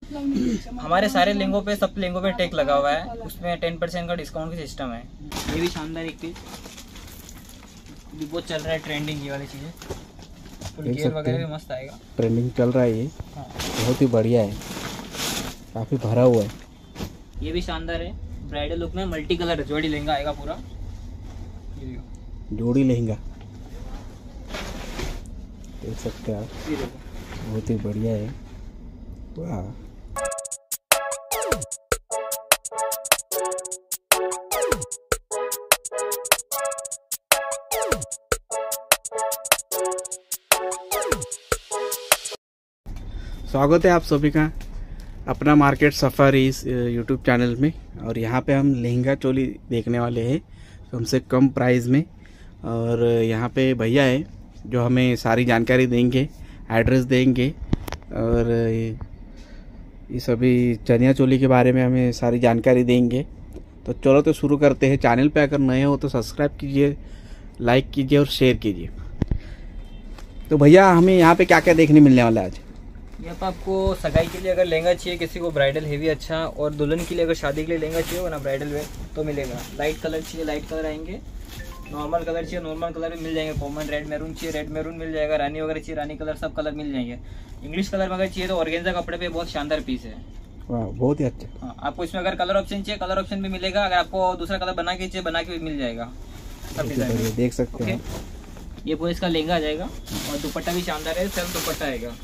हमारे सारे लहंगों पे, सब लहंगों पे टैग लगा हुआ है, उसमें 10% का डिस्काउंट का सिस्टम है। ये भी शानदार एक चीज, अभी बहुत चल रहा है ट्रेंडिंग, ये वाली चीज़ें, फुल घेर वगैरह भी मस्त आएगा, ट्रेंडिंग चल रहा है ये। हाँ। बहुत ही बढ़िया है, काफ़ी भरा हुआ है। ये भी शानदार है, ब्राइडल लुक में मल्टी कलर जोड़ी लहंगा आएगा पूरा, जोड़ी लहंगा देख सकते हैं आप, ये देखो बहुत ही बढ़िया है। वाह, स्वागत है आप सभी का अपना मार्केट सफारी इस यूट्यूब चैनल में। और यहाँ पे हम लहंगा चोली देखने वाले हैं कम से कम प्राइस में। और यहाँ पे भैया है जो हमें सारी जानकारी देंगे, एड्रेस देंगे और ये सभी चनिया चोली के बारे में हमें सारी जानकारी देंगे। तो चलो तो शुरू करते हैं। चैनल पे अगर नए हो तो सब्सक्राइब कीजिए, लाइक कीजिए और शेयर कीजिए। तो भैया हमें यहाँ पे क्या क्या देखने मिलने वाला है आज? यहाँ पर आपको सगाई के लिए अगर लहंगा चाहिए, किसी को ब्राइडल हेवी अच्छा, और दुल्हन के लिए अगर शादी के लिए लहंगा चाहिए हो ना ब्राइडल वेयर तो मिलेगा। लाइट कलर चाहिए लाइट कलर आएंगे, नॉर्मल कलर चाहिए नॉर्मल कलर भी मिल जाएंगे, कॉमन रेड मैरून चाहिए रेड मैरून मिल जाएगा, रानी वगैरह चाहिए रानी कलर, सब कलर मिल जाएंगे। इंग्लिश कलर में अगर चाहिए तो ऑर्गेन्जा कपड़े पे बहुत शानदार पीस है। वाह, बहुत ही अच्छा। हाँ, आपको इसमें अगर कलर ऑप्शन चाहिए कलर ऑप्शन भी मिलेगा, अगर आपको दूसरा कलर बना के चाहिए बना के भी मिल जाएगा, सब डिजाइन देख सकते हैं। ये पूरा इसका लहंगा आ जाएगा और दुपट्टा भी शानदार है, सेल्फ दुपट्टा आएगा।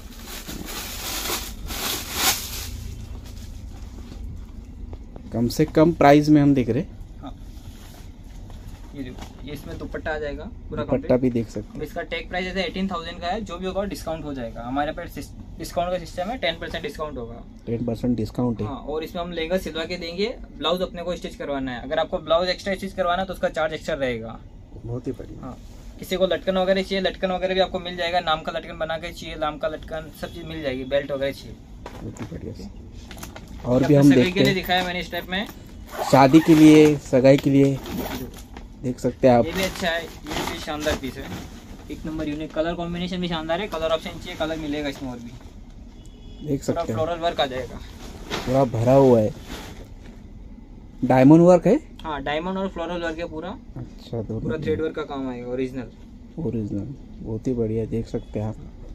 कम से कम प्राइस में हम देख रहे हैं। हाँ, ये देखो ये इसमें दुपट्टा आ जाएगा पूरा, दुपट्टा भी देख सकते हैं। इसका टैग प्राइस जैसे 18,000 का है, जो भी होगा डिस्काउंट हो जाएगा। हमारे पास डिस्काउंट का सिस्टम है, 10% डिस्काउंट होगा। 10% डिस्काउंट है। हाँ, और इसमें हम लहंगा सिलवा के देंगे, ब्लाउज अपने को स्टिच करवाना है। अगर आपको ब्लाउज एक्स्ट्रा स्टिच करवाना है तो उसका चार्ज एक्स्ट्रा रहेगा। बहुत ही बढ़िया। हाँ, किसी को लटकन वगैरह चाहिए, लटकन वगैरह भी आपको मिल जाएगा, नाम का लटकन बना के चाहिए, नाम का लटकन सब चीज मिल जाएगी, बेल्ट वगैरह चाहिए। बहुत ही बढ़िया। और भी हम देखते हैं, दिखाया मैंने इस टाइप में, शादी के लिए सगाई के लिए देख सकते हैं आप। ये भी अच्छा है, ये भी शानदार पीस है, एक नंबर यूनिक, कलर कॉम्बिनेशन भी शानदार है। कलर ऑप्शन चाहिए कलर मिलेगा इसमें, और भी देख सकते हैं फ्लोरल वर्क आ जाएगा, पूरा भरा हुआ है। डायमंड वर्क है। हाँ, डायमंड और फ्लोरल वर्क है पूरा। अच्छा, पूरा थ्रेड वर्क का काम आएगा, ओरिजिनल। बहुत ही बढ़िया, देख सकते हैं आप।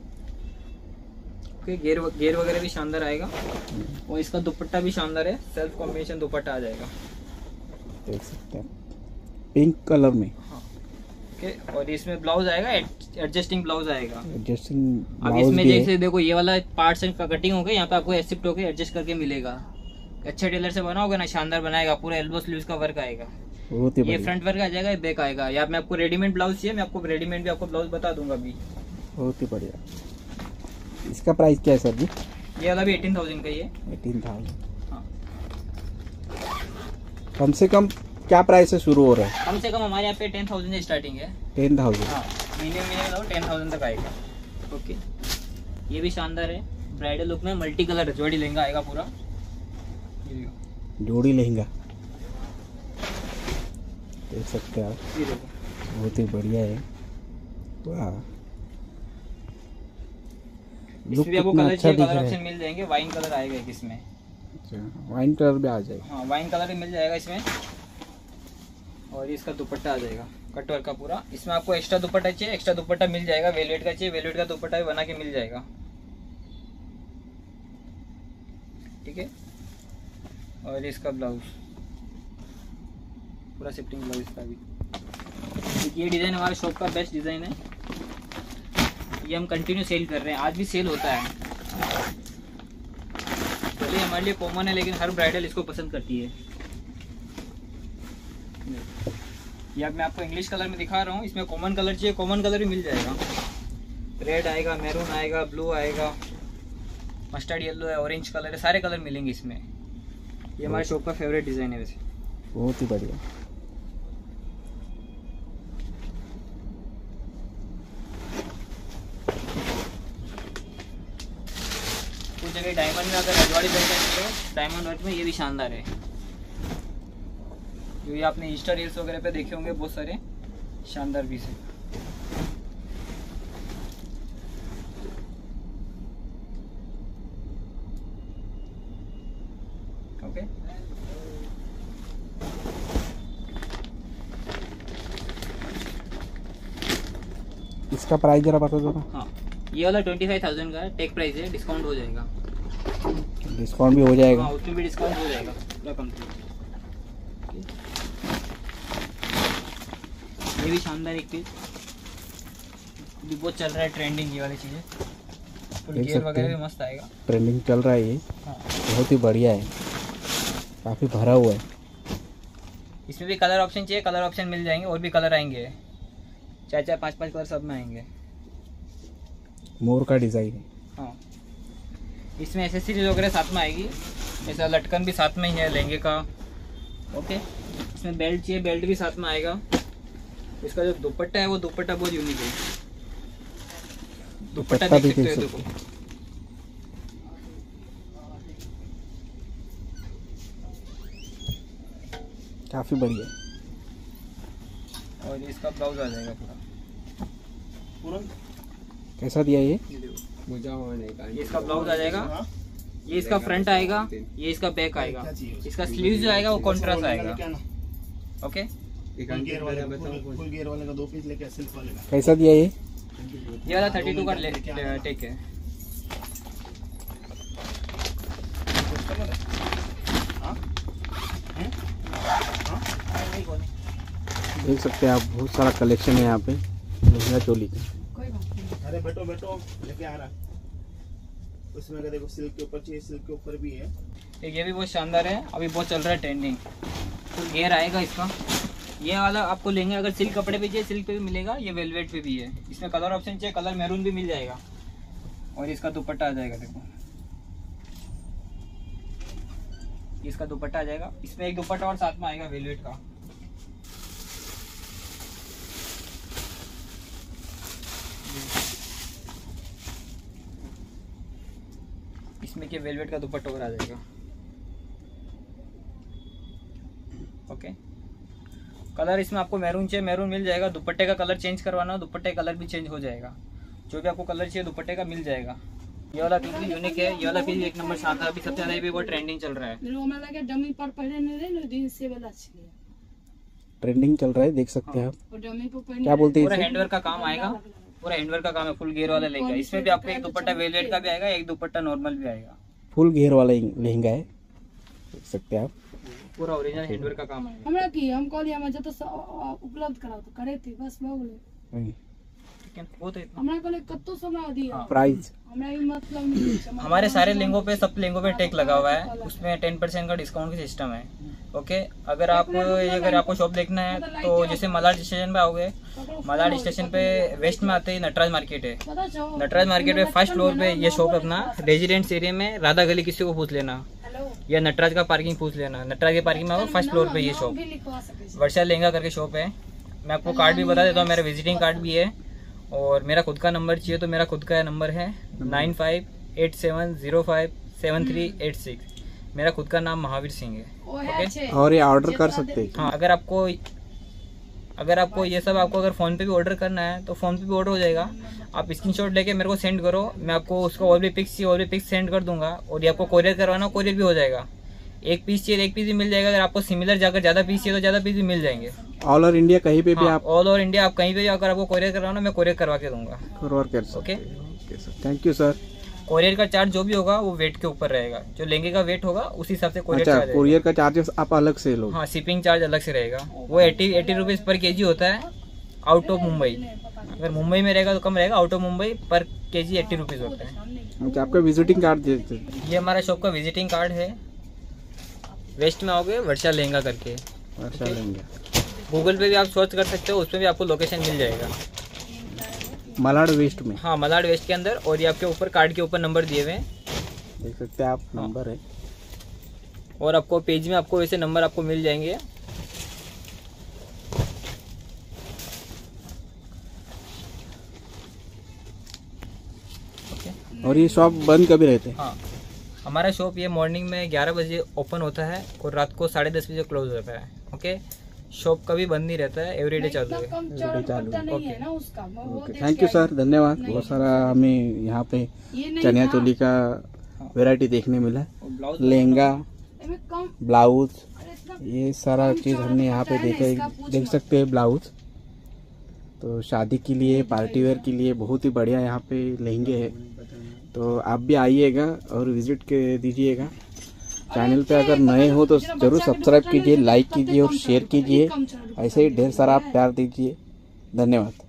गेर वगैरह भी शानदार आएगा, और इसका दुपट्टा भी शानदार है, सेल्फ कॉम्बिनेशन दुपट्टा आ जाएगा, देख सकते हैं पिंक कलर में। हाँ, ओके। और इसमें ब्लाउज आएगा, एडजस्टिंग ब्लाउज आएगा। एडजस्टिंग अब इसमें जैसे देखो ये वाला पार्ट्स का कटिंग हो गया, यहाँ पे आपको एसिप्ट होकर एडजस्ट करके मिलेगा। अच्छे टेलर से बना होगा ना, शानदार बनाएगा, पूरा एल्बो स्लीव्स का वर्क आएगा। बहुत ही ये फ्रंट वर्क आ जाएगा, ये बैक आएगा। या मैं आपको रेडीमेड ब्लाउज चाहिए, मैं आपको रेडीमेड भी आपको ब्लाउज बता दूंगा अभी। बहुत ही बढ़िया। इसका प्राइस क्या है सर जी? ये वाला भी 18,000 का ही है। 18,000। हाँ, कम से कम क्या प्राइस से शुरू हो रहा है? कम से कम हमारे यहाँ पे 10,000 से स्टार्टिंग है। 10,000। हाँ, मिनिमम 10,000 तक आएगा। ओके, ये भी शानदार है, ब्राइडल लुक में मल्टी कलर जोड़ी लहंगा आएगा पूरा, जोड़ी लहंगा देख सकते हैं आप, ये देखो बहुत ही बढ़िया है। वाह, लुक इसमें आपको कितना कलर अच्छा चाहिए दिख कलर रहा ऑप्शन है। मिल जाएंगे, वाइन कलर आएगा एक इसमें। अच्छा, वाइन कलर भी आ जाएगा। हाँ, वाइन कलर भी मिल जाएगा इसमें। और इसका दुपट्टा आ जाएगा कटवर्क का पूरा। इसमें आपको एक्स्ट्रा दुपट्टा चाहिए, एक्स्ट्रा दुपट्टा मिल जाएगा। वेलवेट का चाहिए, वेलवेट का दुपट्टा भी बना के मिल जाएगा, ठीक है। और इसका ब्लाउज पूरा शिफ्टिंग ब्लाउज इसका भी। ये डिज़ाइन हमारे शॉप का बेस्ट डिज़ाइन है, ये हम कंटिन्यू सेल कर रहे हैं, आज भी सेल होता है। चलिए, हमारे लिए कॉमन है लेकिन हर ब्राइडल इसको पसंद करती है। ये अब मैं आपको इंग्लिश कलर में दिखा रहा हूँ, इसमें कॉमन कलर चाहिए कॉमन कलर भी मिल जाएगा। रेड आएगा, मैरून आएगा, ब्लू आएगा, मस्टर्ड येलो है, ऑरेंज कलर है, सारे कलर मिलेंगे इसमें। ये हमारे शॉप का फेवरेट डिज़ाइन है वैसे। बहुत ही बढ़िया। कुछ जगह डायमंड में अगर रजवाड़ी बेल्ट डायमंड वर्क में, ये भी शानदार है। जो ये आपने इंस्टा रील्स वगैरह पे देखे होंगे, बहुत सारे शानदार पीस है। ओके। इसका प्राइस जरा बता दो ना। हाँ, ये वाला 25,000 का है, टेक प्राइस है, डिस्काउंट हो जाएगा। डिस्काउंट भी हो जाएगा। हाँ, उसमें भी डिस्काउंट हो जाएगा पूरा कंप्लीट। ये भी शानदार एक पीस, अभी बहुत चल रहा है ट्रेंडिंग, ये वाली चीज़ें। फुल देख गियर सकते वगैरह हैं। भी मस्त आएगा। ट्रेंडिंग चल रहा है ये। हाँ, बहुत ही बढ़िया है, काफ़ी भरा हुआ है। इसमें भी कलर ऑप्शन चाहिए, कलर ऑप्शन मिल जाएंगे, और भी कलर आएंगे, 4-4 5-5 कलर सब में आएंगे। मोर का डिज़ाइन है। हाँ, इसमें एसेसरीज वगैरह साथ में आएगी, जैसा लटकन भी साथ में ही है लहंगे का। ओके, इसमें बेल्ट चाहिए, बेल्ट भी साथ में आएगा। इसका जो दुपट्टा है वो दुपट्टा बहुत यूनिक है। दुपट्टा देख सकते हो, देखो काफ़ी बढ़िया। और इसका ब्लाउज आ जाएगा पूरा। कैसा दिया ये? ये इसका ब्लाउज आ जाएगा, ये इसका फ्रंट आएगा, ये इसका बैक आएगा। इसका स्लीव जो आएगा वो कॉन्ट्रास्ट आएगा। ओके, फुल गियर वाले का 2 पीस लेके सिल्क वाले का कैसा दिया ये? ये वाला 32 का टेक है। देख सकते हैं आप, बहुत सारा कलेक्शन है यहाँ पे लहंगा चोली का। अरे बैठो लेके आ रहा। उसमें अगर देखो सिल्क के ऊपर चाहिए, सिल्क के ऊपर भी है। ये भी बहुत शानदार है, अभी बहुत चल रहा है ट्रेंडिंग। फुल गियर आएगा इसका। ये वाला आपको लेंगे अगर सिल्क कपड़े पे चाहिए, सिल्क पे भी मिलेगा, ये वेलवेट पे भी है। इसमें कलर ऑप्शन चाहिए, कलर मैरून भी मिल जाएगा। और इसका दुपट्टा आ जाएगा, देखो इसका दुपट्टा आ जाएगा। इसमें एक दुपट्टा और साथ में आएगा वेलवेट का। इसमें के वेलवेट का दुपट्टा और आ जाएगा। ओके, कलर इसमें आपको मैरून चाहिए, मैरून मिल जाएगा। दुपट्टे का कलर चेंज करवाना हो, दुपट्टे का कलर भी चेंज हो जाएगा। जो भी आपको कलर चाहिए दुपट्टे का मिल जाएगा। ये वाला पीस भी यूनिक है, ये वाला पीस एक नंबर शानदार, अभी सबसे ज्यादा भी बहुत ट्रेंडिंग चल रहा है। ट्रेंडिंग चल रहा है, देख सकते हैं आप। क्या बोलते हैं पूरा इसे? हैंडवर्क का काम आएगा, पूरा हैंडवर्क का काम है, फुल घेर वाला लहंगा। इसमें भी आपको एक दुपट्टा वेलवेट का भी आएगा, एक दुपट्टा नॉर्मल भी आएगा। फुल घेर वाला लहंगा है, देख सकते हैं आप। पूरा ओरिजिनल हैंडवर्क का काम है। हमरा की हम कहलिए हम जत उपलब्ध कराओ तो करे थी, बस हो गेलै। वो तो इतना हमरा कहले कत्तो समय दिया प्राइस हमरा ई मतलब नहीं है। हमारे सारे लहंगों पे, सब लहंगों पे टेक लगा हुआ है, उसमें 10% का डिस्काउंट का सिस्टम है। ओके, अगर आपको शॉप देखना है तो जैसे मलाड स्टेशन पे आओगे, मलाड स्टेशन पे वेस्ट में आते ही नटराज मार्केट है। नटराज मार्केट में फर्स्ट फ्लोर पे ये शॉप अपना रेजिडेंस एरिया में, राधा गली किसी को पूछ लेना, या नटराज का पार्किंग पूछ लेना। नटराज के पार्किंग में आओ, फर्स्ट फ्लोर पे ये शॉप वर्षा लहंगा करके शॉप है। मैं आपको कार्ड भी बता देता हूँ, मेरा विजिटिंग कार्ड भी है। और मेरा खुद का नंबर चाहिए तो मेरा खुद का नंबर है 9587057386। मेरा खुद का नाम महावीर सिंह है। ओके, और ये ऑर्डर कर सकते हैं। हाँ, अगर आपको ये सब अगर फ़ोन पे भी ऑर्डर करना है तो फ़ोन पे भी ऑर्डर हो जाएगा। आप स्क्रीनशॉट लेके मेरे को सेंड करो, मैं आपको उसका और भी पिक्स चाहिए और भी पिक्स सेंड कर दूंगा। और ये आपको कोरियर करवाना, कोरियर भी हो जाएगा। एक पीस चाहिए एक पीस भी मिल जाएगा। अगर आपको सिमिलर जाकर ज़्यादा पीस चाहिए तो ज़्यादा पीस भी मिल जाएंगे। ऑल ओवर इंडिया कहीं पे भी आप ऑल ओवर इंडिया आप कहीं पे भी अगर आपको कोरियर करवाना, मैं कोरियर करवा के दूंगा। फॉरवर्ड कर सकते ओके, हैं। Thank you sir. कोरियर का चार्ज जो भी होगा वो वेट के ऊपर रहेगा। जो लहंगे का वेट होगा उसी हिसाब से कोरियर अच्छा, चार्ज कोरियर का चार्जेस आप अलग से लो? हाँ, शिपिंग चार्ज अलग से रहेगा। वो 80 रुपीज़ पर केजी होता है आउट ऑफ मुंबई। अगर मुंबई में रहेगा तो कम रहेगा, आउट ऑफ मुंबई पर केजी 80 रुपीज़ होता है। अच्छा, आपका विजिटिंग कार्ड दे दीजिए। ये हमारा शॉप का विजिटिंग कार्ड है। वेस्ट में आओगे वर्षा लहंगा करके, वर्षा लहंगा। गूगल पे भी आप सर्च कर सकते हो, उसमें भी आपको लोकेशन मिल जाएगा। मलाड वेस्ट में? हाँ, मलाड वेस्ट के अंदर। और ये आपके ऊपर कार्ड के ऊपर नंबर दिए हुए हैं, देख सकते हैं आप, नंबर है। और आपको पेज में आपको वैसे नंबर आपको मिल जाएंगे। और ये शॉप बंद कभी रहते हैं? हाँ, हमारा शॉप ये मॉर्निंग में 11 बजे ओपन होता है और रात को 10:30 बजे क्लोज होता है। ओके, शॉप कभी बंद नहीं रहता है, एवरीडे चालू है। ओके, थैंक यू सर, धन्यवाद। बहुत सारा हमें यहाँ पे चनिया चोली का वैरायटी देखने मिला है। लहंगा, एमे कम ब्लाउज, अरे इतना ये सारा कम चीज़ चौड़ा हमने यहाँ पे होता है ना, इसका देख पूछ मत। सकते हैं ब्लाउज। तो शादी के लिए, पार्टी वेयर के लिए बहुत ही बढ़िया यहाँ पे लहंगे हैं। तो आप भी आइएगा और विजिट दीजिएगा। चैनल पे अगर नए हो तो जरूर सब्सक्राइब कीजिए, लाइक कीजिए और शेयर कीजिए। ऐसे ही ढेर सारा आप प्यार दीजिए। धन्यवाद।